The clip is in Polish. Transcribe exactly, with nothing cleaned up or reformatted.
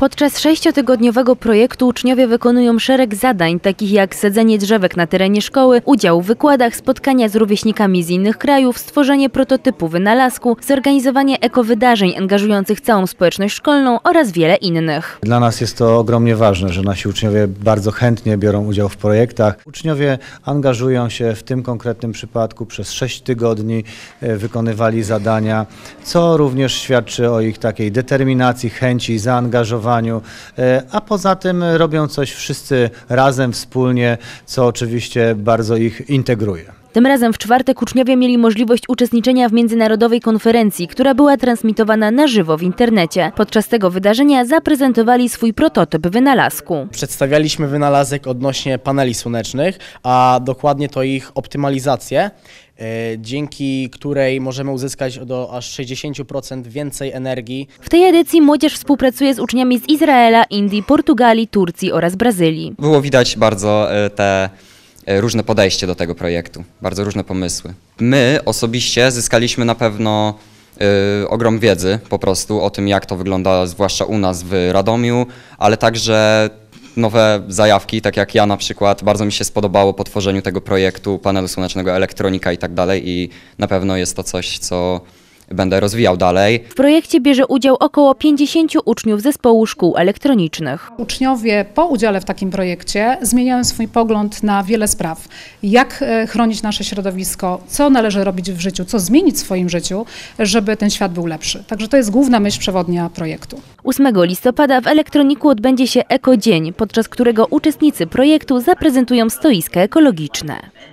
Podczas sześciotygodniowego projektu uczniowie wykonują szereg zadań, takich jak sadzenie drzewek na terenie szkoły, udział w wykładach, spotkania z rówieśnikami z innych krajów, stworzenie prototypu wynalazku, zorganizowanie ekowydarzeń angażujących całą społeczność szkolną oraz wiele innych. Dla nas jest to ogromnie ważne, że nasi uczniowie bardzo chętnie biorą udział w projektach. Uczniowie angażują się w tym konkretnym przypadku przez sześć tygodni, wykonywali zadania, co również świadczy o ich takiej determinacji, chęci, zaangażowaniu, a poza tym robią coś wszyscy razem, wspólnie, co oczywiście bardzo ich integruje. Tym razem w czwartek uczniowie mieli możliwość uczestniczenia w międzynarodowej konferencji, która była transmitowana na żywo w internecie. Podczas tego wydarzenia zaprezentowali swój prototyp wynalazku. Przedstawialiśmy wynalazek odnośnie paneli słonecznych, a dokładnie to ich optymalizację, dzięki której możemy uzyskać do aż sześćdziesięciu procent więcej energii. W tej edycji młodzież współpracuje z uczniami z Izraela, Indii, Portugalii, Turcji oraz Brazylii. Było widać bardzo te różne podejście do tego projektu, bardzo różne pomysły. My osobiście zyskaliśmy na pewno y, ogrom wiedzy po prostu o tym, jak to wygląda, zwłaszcza u nas w Radomiu, ale także nowe zajawki, tak jak ja na przykład. Bardzo mi się spodobało po tworzeniu tego projektu, panelu słonecznego, elektronika i tak dalej i na pewno jest to coś, co będę rozwijał dalej. W projekcie bierze udział około pięćdziesięciu uczniów zespołu szkół elektronicznych. Uczniowie po udziale w takim projekcie zmieniają swój pogląd na wiele spraw. Jak chronić nasze środowisko, co należy robić w życiu, co zmienić w swoim życiu, żeby ten świat był lepszy. Także to jest główna myśl przewodnia projektu. ósmego listopada w Elektroniku odbędzie się Ekodzień, podczas którego uczestnicy projektu zaprezentują stoiska ekologiczne.